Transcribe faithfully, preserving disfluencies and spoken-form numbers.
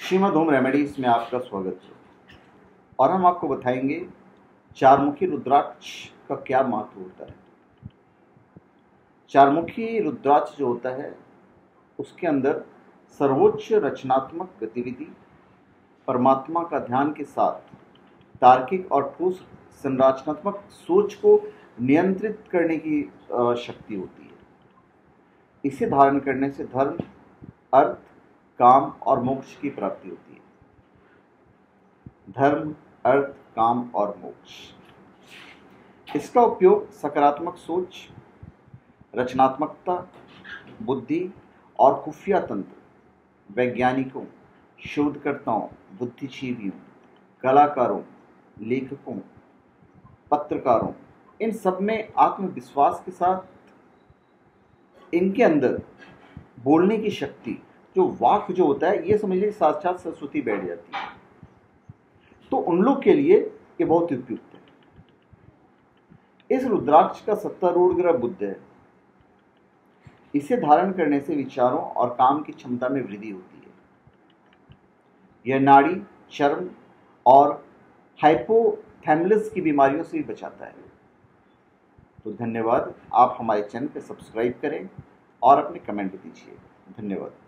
Shrimad home remedies में आपका स्वागत है। और हम आपको बताएंगे चारमुखी रुद्राक्ष का क्या महत्व होता है। चारमुखी रुद्राक्ष जो होता है उसके अंदर सर्वोच्च रचनात्मक गतिविधि, परमात्मा का ध्यान के साथ तार्किक और ठोस संरचनात्मक सोच को नियंत्रित करने की शक्ति होती है। इसे धारण करने से धर्म, अर्थ, काम और मोक्ष की प्राप्ति होती है। धर्म, अर्थ, काम और मोक्ष। इसका उपयोग सकारात्मक सोच, रचनात्मकता, बुद्धि और खुफिया तंत्र, वैज्ञानिकों, शोधकर्ताओं, बुद्धिजीवियों, कलाकारों, लेखकों, पत्रकारों, इन सब में आत्मविश्वास के साथ इनके अंदर बोलने की शक्ति, जो वाक जो होता है, ये समझ लीजिए साक्षात सरस्वती बैठ जाती है। तो उन लोग के लिए ये बहुत उपयुक्त है। इस रुद्राक्ष का सत्तारूढ़ ग्रह बुध है। इसे धारण करने से विचारों और काम की क्षमता में वृद्धि होती है। यह नाड़ी, चर्म और हाइपोथैलेमस की बीमारियों से भी बचाता है। तो धन्यवाद। आप हमारे चैनल को सब्सक्राइब करें और अपने कमेंट दीजिए। धन्यवाद।